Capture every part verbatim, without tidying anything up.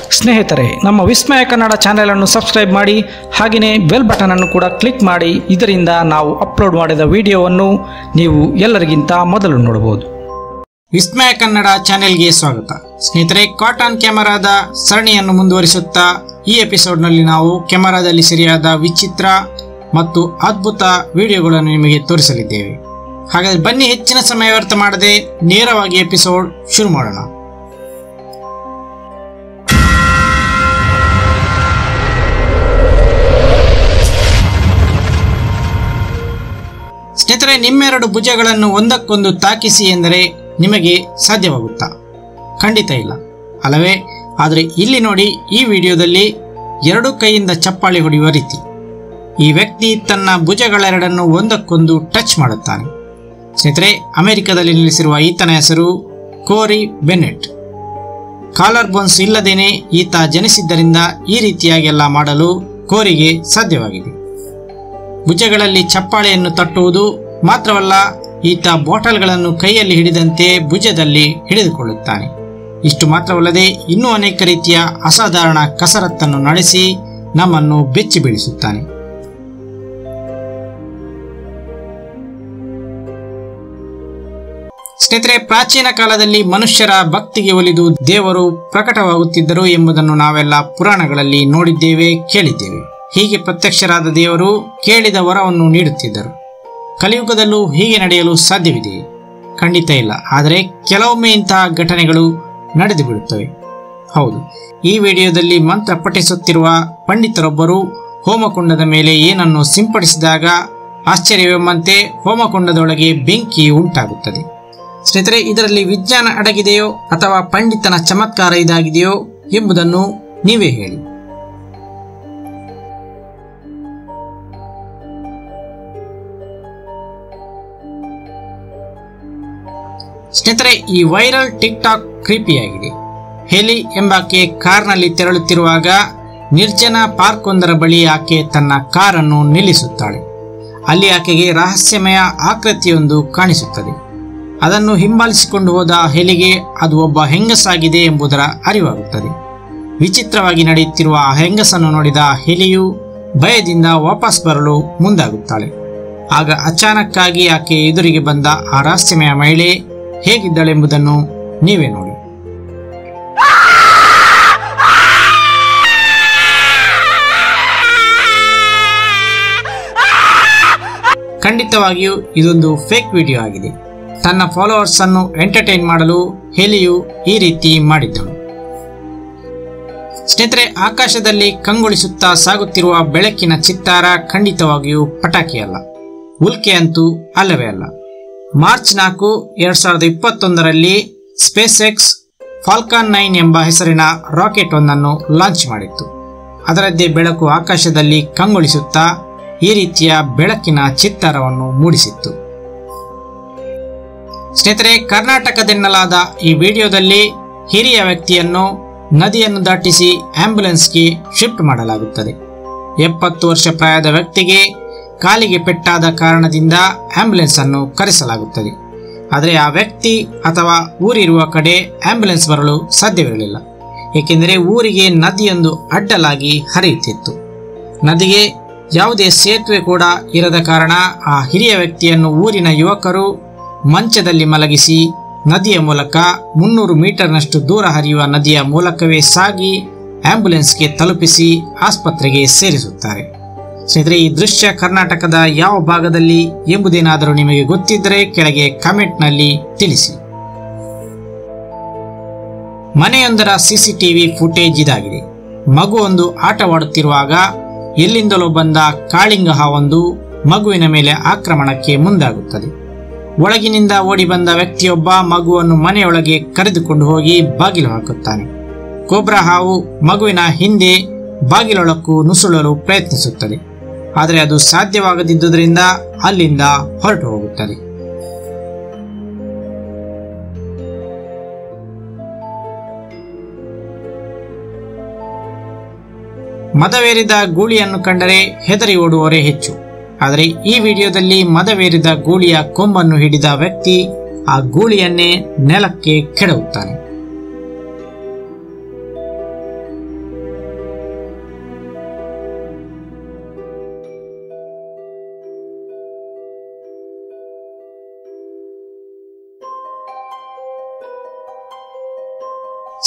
ಸ್ನೇಹಿತರೆ, ನಮ್ಮ ವಿಸ್ಮಯ ಕನ್ನಡ ಚಾನೆಲ್ ಅನ್ನು ಸಬ್ಸ್ಕ್ರೈಬ್ ಮಾಡಿ, ಹಾಗೆಯೇ ಬೆಲ್ ಬಟನ್ ಅನ್ನು ಕೂಡ ಕ್ಲಿಕ್ ಮಾಡಿ. ಇದರಿಂದ ನಾವು ಅಪ್ಲೋಡ್ ಮಾಡಿದ ವಿಡಿಯೋವನ್ನು ನೀವು ಎಲ್ಲರಿಗಿಂತ ಮೊದಲು ನೋಡಬಹುದು. ವಿಸ್ಮಯ ಕನ್ನಡ ಚಾನೆಲ್ಗೆ ಸ್ವಾಗತ. ಸ್ನೇಹಿತರೆ, ಕಾಟನ್ ಕ್ಯಾಮೆರಾದ ಸರಣಿಯನ್ನು ಮುಂದುವರಿಸುತ್ತಾ ಈ ಎಪಿಸೋಡ್ನಲ್ಲಿ ನಾವು ಕ್ಯಾಮೆರಾದಲ್ಲಿ ಸೆರೆಯಾದ ವಿಚಿತ್ರ ಮತ್ತು ಅದ್ಭುತ ವಿಡಿಯೋಗಳನ್ನು ನಿಮಗೆ ತೋರಿಸಲಿದ್ದೇವೆ. ಹಾಗಾದರೆ ಬನ್ನಿ, ಹೆಚ್ಚಿನ ಸಮಯ ವ್ಯರ್ಥ ಮಾಡದೆ ನೇರವಾಗಿ ಎಪಿಸೋಡ್ ಶುರು ಮಾಡೋಣ. ಸ್ನೇಹಿತರೆ, ನಿಮ್ಮೆರಡು ಭುಜಗಳನ್ನು ಒಂದಕ್ಕೊಂದು ತಾಕಿಸಿ ಎಂದರೆ ನಿಮಗೆ ಸಾಧ್ಯವಾಗುತ್ತಾ? ಖಂಡಿತ ಇಲ್ಲ ಅಲ್ಲವೇ? ಆದರೆ ಇಲ್ಲಿ ನೋಡಿ, ಈ ವಿಡಿಯೋದಲ್ಲಿ ಎರಡು ಕೈಯಿಂದ ಚಪ್ಪಾಳಿ ಹೊಡೆಯುವ ರೀತಿ. ಈ ವ್ಯಕ್ತಿ ತನ್ನ ಭುಜಗಳೆರಡನ್ನು ಒಂದಕ್ಕೊಂದು ಟಚ್ ಮಾಡುತ್ತಾನೆ. ಸ್ನೇಹಿತರೆ, ಅಮೆರಿಕದಲ್ಲಿ ನೆಲೆಸಿರುವ ಈತನ ಹೆಸರು ಕೋರಿ ಬೆನೆಟ್. ಕಾಲರ್ ಬೋನ್ಸ್ ಇಲ್ಲದೇನೆ ಈತ ಜನಿಸಿದ್ದರಿಂದ ಈ ರೀತಿಯಾಗೆಲ್ಲ ಮಾಡಲು ಕೋರಿಗೆ ಸಾಧ್ಯವಾಗಿದೆ. ಭುಜಗಳಲ್ಲಿ ಚಪ್ಪಾಳೆಯನ್ನು ತಟ್ಟುವುದು ಮಾತ್ರವಲ್ಲ, ಈತ ಬಾಟಲ್ಗಳನ್ನು ಕೈಯಲ್ಲಿ ಹಿಡಿದಂತೆ ಭುಜದಲ್ಲಿ ಹಿಡಿದುಕೊಳ್ಳುತ್ತಾನೆ. ಇಷ್ಟು ಮಾತ್ರವಲ್ಲದೆ ಇನ್ನೂ ಅನೇಕ ರೀತಿಯ ಅಸಾಧಾರಣ ಕಸರತ್ತನ್ನು ನಡೆಸಿ ನಮ್ಮನ್ನು ಬೆಚ್ಚಿ ಬೀಳಿಸುತ್ತಾನೆ. ಸ್ನೇಹಿತರೆ, ಪ್ರಾಚೀನ ಕಾಲದಲ್ಲಿ ಮನುಷ್ಯರ ಭಕ್ತಿಗೆ ಒಲಿದು ದೇವರು ಪ್ರಕಟವಾಗುತ್ತಿದ್ದರು ಎಂಬುದನ್ನು ನಾವೆಲ್ಲ ಪುರಾಣಗಳಲ್ಲಿ ನೋಡಿದ್ದೇವೆ, ಕೇಳಿದ್ದೇವೆ. ಹೀಗೆ ಪ್ರತ್ಯಕ್ಷರಾದ ದೇವರು ಕೇಳಿದ ವರವನ್ನು ನೀಡುತ್ತಿದ್ದರು. ಕಲಿಯುಗದಲ್ಲೂ ಹೀಗೆ ನಡೆಯಲು ಸಾಧ್ಯವಿದೆ? ಖಂಡಿತ ಇಲ್ಲ. ಆದರೆ ಕೆಲವೊಮ್ಮೆ ಇಂತಹ ಘಟನೆಗಳು ನಡೆದು ಬಿಡುತ್ತವೆ. ಹೌದು, ಈ ವಿಡಿಯೋದಲ್ಲಿ ಮಂತ್ರ ಪಠಿಸುತ್ತಿರುವ ಪಂಡಿತರೊಬ್ಬರು ಹೋಮಕುಂಡದ ಮೇಲೆ ಏನನ್ನು ಸಿಂಪಡಿಸಿದಾಗ ಆಶ್ಚರ್ಯವೆಂಬಂತೆ ಹೋಮಕುಂಡದೊಳಗೆ ಬೆಂಕಿ ಉಂಟಾಗುತ್ತದೆ. ಸ್ನೇಹಿತರೆ, ಇದರಲ್ಲಿ ವಿಜ್ಞಾನ ಅಡಗಿದೆಯೋ ಅಥವಾ ಪಂಡಿತನ ಚಮತ್ಕಾರ ಇದಾಗಿದೆಯೋ ಎಂಬುದನ್ನು ನೀವೇ ಹೇಳಿ. ಸ್ನೇಹಿತರೆ, ಈ ವೈರಲ್ ಟಿಕ್ ಟಾಕ್ ಕ್ರೀಪಿಯಾಗಿದೆ. ಹೆಲಿ ಎಂಬಾಕೆ ಕಾರ್ನಲ್ಲಿ ತೆರಳುತ್ತಿರುವಾಗ ನಿರ್ಜನ ಪಾರ್ಕ್ ಒಂದರ ಬಳಿ ಆಕೆ ತನ್ನ ಕಾರನ್ನು ನಿಲ್ಲಿಸುತ್ತಾಳೆ. ಅಲ್ಲಿ ಆಕೆಗೆ ರಹಸ್ಯಮಯ ಆಕೃತಿಯೊಂದು ಕಾಣಿಸುತ್ತದೆ. ಅದನ್ನು ಹಿಂಬಾಲಿಸಿಕೊಂಡು ಹೋದ ಹೆಲಿಗೆ ಅದು ಒಬ್ಬ ಹೆಂಗಸಾಗಿದೆ ಎಂಬುದರ ಅರಿವಾಗುತ್ತದೆ. ವಿಚಿತ್ರವಾಗಿ ನಡೆಯುತ್ತಿರುವ ಆ ಹೆಂಗಸನ್ನು ನೋಡಿದ ಹೆಲಿಯು ಭಯದಿಂದ ವಾಪಸ್ ಬರಲು ಮುಂದಾಗುತ್ತಾಳೆ. ಆಗ ಅಚಾನಕ್ಕಾಗಿ ಆಕೆ ಎದುರಿಗೆ ಬಂದ ಆ ರಹಸ್ಯಮಯ ಮಹಿಳೆ ಹೇಗಿದ್ದಳೆಂಬುದನ್ನು ನೀವೇ ನೋಡಿ. ಖಂಡಿತವಾಗಿಯೂ ಇದೊಂದು ಫೇಕ್ ವಿಡಿಯೋ ಆಗಿದೆ. ತನ್ನ ಫಾಲೋವರ್ಸ್ ಅನ್ನು ಎಂಟರ್ಟೈನ್ ಮಾಡಲು ಹೆಲಿಯು ಈ ರೀತಿ ಮಾಡಿದ್ದಳು. ಸ್ನೇಹಿತರೆ, ಆಕಾಶದಲ್ಲಿ ಕಂಗೊಳಿಸುತ್ತಾ ಸಾಗುತ್ತಿರುವ ಬೆಳಕಿನ ಚಿತ್ತಾರ ಖಂಡಿತವಾಗಿಯೂ ಪಟಾಕಿಯಲ್ಲ, ಉಲ್ಕೆ ಅಂತೂ ಅಲ್ಲವೇ ಅಲ್ಲ. ಮಾರ್ಚ್ ನಾಲ್ಕು ಎರಡ್ ಸಾವಿರದ ಇಪ್ಪತ್ತೊಂದರಲ್ಲಿ ಸ್ಪೇಸ್ ಎಕ್ಸ್ ಫಾಲ್ಕಾನ್ ನೈನ್ ಎಂಬ ಹೆಸರಿನ ರಾಕೆಟ್ ಒಂದನ್ನು ಲಾಂಚ್ ಮಾಡಿತ್ತು. ಅದರದ್ದೇ ಬೆಳಕು ಆಕಾಶದಲ್ಲಿ ಕಂಗೊಳಿಸುತ್ತಾ ಈ ರೀತಿಯ ಬೆಳಕಿನ ಚಿತ್ತಾರವನ್ನು ಮೂಡಿಸಿತ್ತು. ಸ್ನೇಹಿತರೆ, ಕರ್ನಾಟಕದೆನ್ನಲಾದ ಈ ವಿಡಿಯೋದಲ್ಲಿ ಹಿರಿಯ ವ್ಯಕ್ತಿಯನ್ನು ನದಿಯನ್ನು ದಾಟಿಸಿ ಆಂಬ್ಯುಲೆನ್ಸ್ಗೆ ಶಿಫ್ಟ್ ಮಾಡಲಾಗುತ್ತದೆ. ಎಪ್ಪತ್ತು ವರ್ಷ ಪ್ರಾಯದ ವ್ಯಕ್ತಿಗೆ ಕಾಲಿಗೆ ಪೆಟ್ಟಾದ ಕಾರಣದಿಂದ ಆಂಬ್ಯುಲೆನ್ಸ್ ಅನ್ನು ಕರೆಸಲಾಗುತ್ತದೆ. ಆದರೆ ಆ ವ್ಯಕ್ತಿ ಅಥವಾ ಊರಿರುವ ಕಡೆ ಆಂಬ್ಯುಲೆನ್ಸ್ ಬರಲು ಸಾಧ್ಯವಿರಲಿಲ್ಲ, ಏಕೆಂದರೆ ಊರಿಗೆ ನದಿಯೊಂದು ಅಡ್ಡಲಾಗಿ ಹರಿಯುತ್ತಿತ್ತು. ನದಿಗೆ ಯಾವುದೇ ಸೇತುವೆ ಕೂಡ ಇರದ ಕಾರಣ ಆ ಹಿರಿಯ ವ್ಯಕ್ತಿಯನ್ನು ಊರಿನ ಯುವಕರು ಮಂಚದಲ್ಲಿ ಮಲಗಿಸಿ ನದಿಯ ಮೂಲಕ ಮುನ್ನೂರು ಮೀಟರ್ನಷ್ಟು ದೂರ ಹರಿಯುವ ನದಿಯ ಮೂಲಕವೇ ಸಾಗಿ ಆಂಬ್ಯುಲೆನ್ಸ್ಗೆ ತಲುಪಿಸಿ ಆಸ್ಪತ್ರೆಗೆ ಸೇರಿಸುತ್ತಾರೆ. ಸ್ನೇಹಿತರೆ, ಈ ದೃಶ್ಯ ಕರ್ನಾಟಕದ ಯಾವ ಭಾಗದಲ್ಲಿ ಎಂಬುದೇನಾದರೂ ನಿಮಗೆ ಗೊತ್ತಿದ್ದರೆ ಕೆಳಗೆ ಕಾಮೆಂಟ್ನಲ್ಲಿ ತಿಳಿಸಿ. ಮನೆಯೊಂದರ ಸಿಸಿಟಿವಿ ಫುಟೇಜ್ ಇದಾಗಿದೆ. ಮಗುವೊಂದು ಆಟವಾಡುತ್ತಿರುವಾಗ ಎಲ್ಲಿಂದಲೋ ಬಂದ ಕಾಳಿಂಗ ಹಾವೊಂದು ಮಗುವಿನ ಮೇಲೆ ಆಕ್ರಮಣಕ್ಕೆ ಮುಂದಾಗುತ್ತದೆ. ಒಳಗಿನಿಂದ ಓಡಿ ಬಂದ ವ್ಯಕ್ತಿಯೊಬ್ಬ ಮಗುವನ್ನು ಮನೆಯೊಳಗೆ ಕರೆದುಕೊಂಡು ಹೋಗಿ ಬಾಗಿಲು ಹಾಕುತ್ತಾನೆ. ಕೋಬ್ರಾ ಹಾವು ಮಗುವಿನ ಹಿಂದೆ ಬಾಗಿಲೊಳಕ್ಕೂ ನುಸುಳಲು ಪ್ರಯತ್ನಿಸುತ್ತದೆ. ಆದರೆ ಅದು ಸಾಧ್ಯವಾಗದಿದ್ದುದರಿಂದ ಅಲ್ಲಿಂದ ಹೊರಟು ಹೋಗುತ್ತದೆ. ಮದವೇರಿದ ಗೂಳಿಯನ್ನು ಕಂಡರೆ ಹೆದರಿ ಓಡುವವರೇ ಹೆಚ್ಚು. ಆದರೆ ಈ ವಿಡಿಯೋದಲ್ಲಿ ಮದವೇರಿದ ಗೂಳಿಯ ಕೊಂಬನ್ನು ಹಿಡಿದ ವ್ಯಕ್ತಿ ಆ ಗೂಳಿಯನ್ನೇ ನೆಲಕ್ಕೆ ಕೆಡವುತ್ತಾನೆ.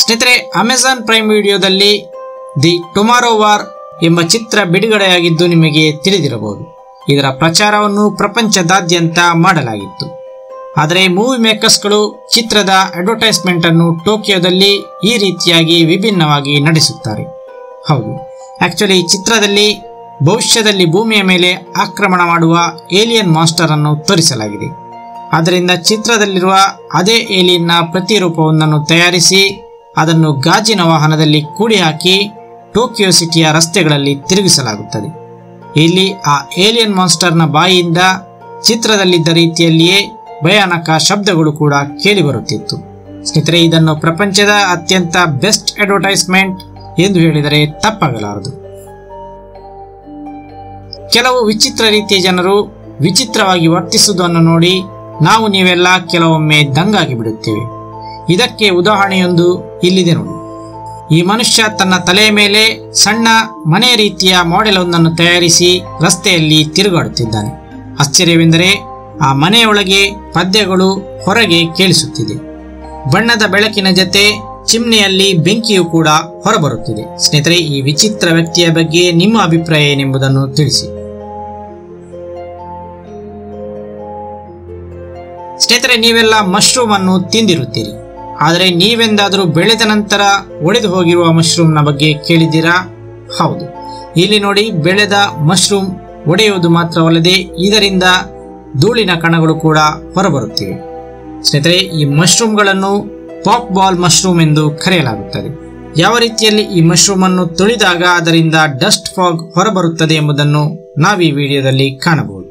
ಸ್ನೇಹಿತರೆ, ಅಮೆಜಾನ್ ಪ್ರೈಮ್ ವಿಡಿಯೋದಲ್ಲಿ ದಿ ಟುಮಾರೋ ವಾರ್ ಎಂಬ ಚಿತ್ರ ಬಿಡುಗಡೆಯಾಗಿದ್ದು ನಿಮಗೆ ತಿಳಿದಿರಬಹುದು. ಇದರ ಪ್ರಚಾರವನ್ನು ಪ್ರಪಂಚದಾದ್ಯಂತ ಮಾಡಲಾಗಿತ್ತು. ಆದರೆ ಮೂವಿ ಮೇಕರ್ಸ್ಗಳು ಚಿತ್ರದ ಅಡ್ವರ್ಟೈಸ್ಮೆಂಟ್ ಅನ್ನು ಟೋಕಿಯೋದಲ್ಲಿ ಈ ರೀತಿಯಾಗಿ ವಿಭಿನ್ನವಾಗಿ ನಡೆಸುತ್ತಾರೆ. ಹೌದು, ಆಕ್ಚುಲಿ ಈ ಚಿತ್ರದಲ್ಲಿ ಭವಿಷ್ಯದಲ್ಲಿ ಭೂಮಿಯ ಮೇಲೆ ಆಕ್ರಮಣ ಮಾಡುವ ಏಲಿಯನ್ ಮಾಸ್ಟರ್ ಅನ್ನು ತೋರಿಸಲಾಗಿದೆ. ಆದ್ದರಿಂದ ಚಿತ್ರದಲ್ಲಿರುವ ಅದೇ ಏಲಿಯನ್ನ ಪ್ರತಿರೂಪವೊಂದನ್ನು ತಯಾರಿಸಿ ಅದನ್ನು ಗಾಜಿನ ವಾಹನದಲ್ಲಿ ಕೂಡಿ ಹಾಕಿ ಟೋಕಿಯೋ ಸಿಟಿಯ ರಸ್ತೆಗಳಲ್ಲಿ ತಿರುಗಿಸಲಾಗುತ್ತದೆ. ಇಲ್ಲಿ ಆ ಏಲಿಯನ್ ಮಾನ್ಸ್ಟರ್ನ ಬಾಯಿಯಿಂದ ಚಿತ್ರದಲ್ಲಿದ್ದ ರೀತಿಯಲ್ಲಿಯೇ ಭಯಾನಕ ಶಬ್ದಗಳು ಕೂಡ ಕೇಳಿಬರುತ್ತಿತ್ತು. ಸ್ನೇಹಿತರೆ, ಇದನ್ನು ಪ್ರಪಂಚದ ಅತ್ಯಂತ ಬೆಸ್ಟ್ ಅಡ್ವರ್ಟೈಸ್ಮೆಂಟ್ ಎಂದು ಹೇಳಿದರೆ ತಪ್ಪಾಗಲಾರದು. ಕೆಲವು ವಿಚಿತ್ರ ರೀತಿಯ ಜನರು ವಿಚಿತ್ರವಾಗಿ ವರ್ತಿಸುವುದನ್ನು ನೋಡಿ ನಾವು ನೀವೆಲ್ಲ ಕೆಲವೊಮ್ಮೆ ದಂಗಾಗಿ ಬಿಡುತ್ತೇವೆ. ಇದಕ್ಕೆ ಉದಾಹರಣೆಯೊಂದು ಇಲ್ಲಿದೆ ನೋಡಿ. ಈ ಮನುಷ್ಯ ತನ್ನ ತಲೆಯ ಮೇಲೆ ಸಣ್ಣ ಮನೆ ರೀತಿಯ ಮಾಡೆಲ್ ಒಂದನ್ನು ತಯಾರಿಸಿ ರಸ್ತೆಯಲ್ಲಿ ತಿರುಗಾಡುತ್ತಿದ್ದಾನೆ. ಆಶ್ಚರ್ಯವೆಂದರೆ ಆ ಮನೆಯೊಳಗೆ ಪದ್ಯಗಳು ಹೊರಗೆ ಕೇಳಿಸುತ್ತಿದೆ. ಬಣ್ಣದ ಬೆಳಕಿನ ಜೊತೆ ಚಿಮ್ನೆಯಲ್ಲಿ ಬೆಂಕಿಯು ಕೂಡ ಹೊರಬರುತ್ತಿದೆ. ಸ್ನೇಹಿತರೆ, ಈ ವಿಚಿತ್ರ ವ್ಯಕ್ತಿಯ ಬಗ್ಗೆ ನಿಮ್ಮ ಅಭಿಪ್ರಾಯ ಏನೆಂಬುದನ್ನು ತಿಳಿಸಿ. ಸ್ನೇಹಿತರೆ, ನೀವೆಲ್ಲ ಮಶ್ರೂಮ್ ಅನ್ನು ತಿಂದಿರುತ್ತೀರಿ. ಆದರೆ ನೀವೆಂದಾದರೂ ಬೆಳೆದ ನಂತರ ಒಡೆದು ಹೋಗಿರುವ ಮಶ್ರೂಮ್ನ ಬಗ್ಗೆ ಕೇಳಿದ್ದೀರಾ? ಹೌದು, ಇಲ್ಲಿ ನೋಡಿ, ಬೆಳೆದ ಮಶ್ರೂಮ್ ಒಡೆಯುವುದು ಮಾತ್ರವಲ್ಲದೆ ಇದರಿಂದ ಧೂಳಿನ ಕಣಗಳು ಕೂಡ ಹೊರಬರುತ್ತಿವೆ. ಸ್ನೇಹಿತರೆ, ಈ ಮಶ್ರೂಮ್ಗಳನ್ನು ಪಾಪ್ ಬಾಲ್ ಮಶ್ರೂಮ್ ಎಂದು ಕರೆಯಲಾಗುತ್ತದೆ. ಯಾವ ರೀತಿಯಲ್ಲಿ ಈ ಮಶ್ರೂಮ್ ಅನ್ನು ತುಳಿದಾಗ ಅದರಿಂದ ಡಸ್ಟ್ ಫಾಗ್ ಹೊರಬರುತ್ತದೆ ಎಂಬುದನ್ನು ನಾವು ಈ ವಿಡಿಯೋದಲ್ಲಿ ಕಾಣಬಹುದು.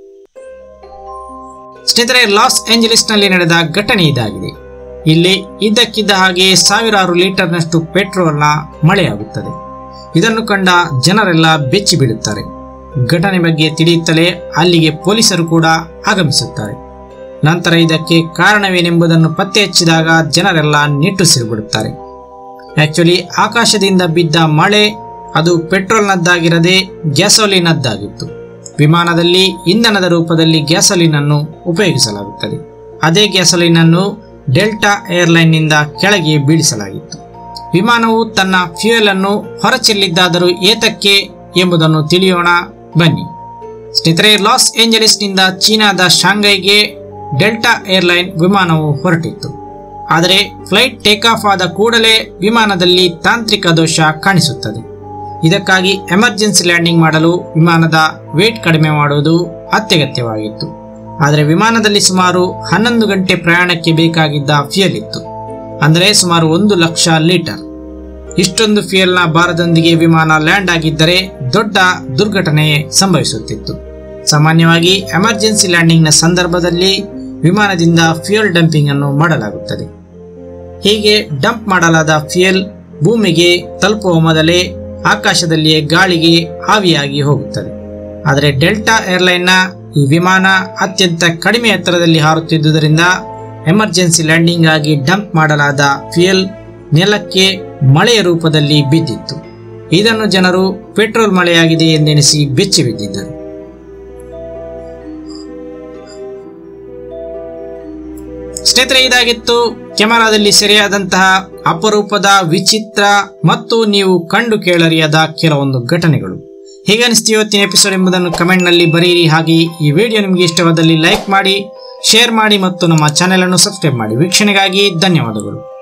ಸ್ನೇಹಿತರೆ, ಲಾಸ್ ಏಂಜಲೀಸ್ನಲ್ಲಿ ನಡೆದ ಘಟನೆ ಇದಾಗಿದೆ. ಇಲ್ಲಿ ಇದ್ದಕ್ಕಿದ್ದ ಹಾಗೆ ಸಾವಿರಾರು ಲೀಟರ್ನಷ್ಟು ಪೆಟ್ರೋಲ್ನ ಮಳೆಯಾಗುತ್ತದೆ. ಇದನ್ನು ಕಂಡ ಜನರೆಲ್ಲ ಬೆಚ್ಚಿ ಬೀಳುತ್ತಾರೆ. ಘಟನೆ ಬಗ್ಗೆ ತಿಳಿಯುತ್ತಲೇ ಅಲ್ಲಿಗೆ ಪೊಲೀಸರು ಕೂಡ ಆಗಮಿಸುತ್ತಾರೆ. ನಂತರ ಇದಕ್ಕೆ ಕಾರಣವೇನೆಂಬುದನ್ನು ಪತ್ತೆ ಹಚ್ಚಿದಾಗ ಜನರೆಲ್ಲ ನಿಟ್ಟುಸಿರುಬಿಡುತ್ತಾರೆ. ಆಕ್ಚುಲಿ ಆಕಾಶದಿಂದ ಬಿದ್ದ ಮಳೆ ಅದು ಪೆಟ್ರೋಲ್ನದ್ದಾಗಿರದೆ ಗ್ಯಾಸೋಲಿನದ್ದಾಗಿತ್ತು. ವಿಮಾನದಲ್ಲಿ ಇಂಧನದ ರೂಪದಲ್ಲಿ ಗ್ಯಾಸೋಲಿನ್ ಅನ್ನು ಉಪಯೋಗಿಸಲಾಗುತ್ತದೆ. ಅದೇ ಗ್ಯಾಸೋಲಿನ್ ಅನ್ನು ಡೆಲ್ಟಾ ಏರ್ಲೈನ್ ನಿಂದ ಕೆಳಗೆ ಬೀಳಿಸಲಾಗಿತ್ತು. ವಿಮಾನವು ತನ್ನ ಫ್ಯೂಯಲ್ ಅನ್ನು ಹೊರಚೆಲ್ಲಿದ್ದಾದರೂ ಏತಕ್ಕೆ ಎಂಬುದನ್ನು ತಿಳಿಯೋಣ ಬನ್ನಿ. ಸ್ನೇಹಿತರೆ, ಲಾಸ್ ಏಂಜಲೀಸ್ನಿಂದ ಚೀನಾದ ಶಾಂಘೈಗೆ ಡೆಲ್ಟಾ ಏರ್ಲೈನ್ ವಿಮಾನವು ಹೊರಟಿತ್ತು. ಆದರೆ ಫ್ಲೈಟ್ ಟೇಕ್ ಆಫ್ ಆದ ಕೂಡಲೇ ವಿಮಾನದಲ್ಲಿ ತಾಂತ್ರಿಕ ದೋಷ ಕಾಣಿಸುತ್ತದೆ. ಇದಕ್ಕಾಗಿ ಎಮರ್ಜೆನ್ಸಿ ಲ್ಯಾಂಡಿಂಗ್ ಮಾಡಲು ವಿಮಾನದ ವೇಟ್ ಕಡಿಮೆ ಮಾಡುವುದು ಅತ್ಯಗತ್ಯವಾಗಿತ್ತು. ಆದರೆ ವಿಮಾನದಲ್ಲಿ ಸುಮಾರು ಹನ್ನೊಂದು ಗಂಟೆ ಪ್ರಯಾಣಕ್ಕೆ ಬೇಕಾಗಿದ್ದ ಫ್ಯೂಯಲ್ ಇತ್ತು, ಅಂದರೆ ಸುಮಾರು ಒಂದು ಲಕ್ಷ ಲೀಟರ್. ಇಷ್ಟೊಂದು ಫ್ಯೂಯಲ್ನ ಭಾರದೊಂದಿಗೆ ವಿಮಾನ ಲ್ಯಾಂಡ್ ಆಗಿದ್ದರೆ ದೊಡ್ಡ ದುರ್ಘಟನೆ ಸಂಭವಿಸುತ್ತಿತ್ತು. ಸಾಮಾನ್ಯವಾಗಿ ಎಮರ್ಜೆನ್ಸಿ ಲ್ಯಾಂಡಿಂಗ್ನ ಸಂದರ್ಭದಲ್ಲಿ ವಿಮಾನದಿಂದ ಫ್ಯೂಯಲ್ ಡಂಪಿಂಗ್ ಅನ್ನು ಮಾಡಲಾಗುತ್ತದೆ. ಹೀಗೆ ಡಂಪ್ ಮಾಡಲಾದ ಫ್ಯೂಯಲ್ ಭೂಮಿಗೆ ತಲುಪುವ ಮೊದಲೇ ಆಕಾಶದಲ್ಲಿಯೇ ಗಾಳಿಗೆ ಆವಿಯಾಗಿ ಹೋಗುತ್ತದೆ. ಆದರೆ ಡೆಲ್ಟಾ ಏರ್ಲೈನ್ನ ಈ ವಿಮಾನ ಅತ್ಯಂತ ಕಡಿಮೆ ಎತ್ತರದಲ್ಲಿ ಹಾರುತ್ತಿದ್ದುದರಿಂದ ಎಮರ್ಜೆನ್ಸಿ ಲ್ಯಾಂಡಿಂಗ್ ಆಗಿ ಡಂಪ್ ಮಾಡಲಾದ ಫ್ಯೂಯಲ್ ನೆಲಕ್ಕೆ ಮಳೆಯ ರೂಪದಲ್ಲಿ ಬಿದ್ದಿತ್ತು. ಇದನ್ನು ಜನರು ಪೆಟ್ರೋಲ್ ಮಳೆಯಾಗಿದೆ ಎಂದೆನಿಸಿ ಬೆಚ್ಚಿ ಬಿದ್ದಿದ್ದರು. ಸ್ನೇಹಿತರೆ, ಇದಾಗಿತ್ತು ಕೆಮರಾದಲ್ಲಿ ಸೆರೆಯಾದಂತಹ ಅಪರೂಪದ, ವಿಚಿತ್ರ ಮತ್ತು ನೀವು ಕಂಡು ಕೇಳರಿಯದ ಕೆಲವೊಂದು ಘಟನೆಗಳು. ಹೇಗನಿಸ್ತು ಇವತ್ತಿನ ಎಪಿಸೋಡ್ ಎಂಬುದನ್ನು ಕಮೆಂಟ್ ನಲ್ಲಿ ಬರೆಯಿರಿ. ಹಾಗೆ ಈ ವಿಡಿಯೋ ನಿಮಗೆ ಇಷ್ಟವಾದಲ್ಲಿ ಲೈಕ್ ಮಾಡಿ, ಶೇರ್ ಮಾಡಿ ಮತ್ತು ನಮ್ಮ ಚಾನೆಲ್ ಅನ್ನು ಸಬ್ಸ್ಕ್ರೈಬ್ ಮಾಡಿ. ವೀಕ್ಷಣೆಗಾಗಿ ಧನ್ಯವಾದಗಳು.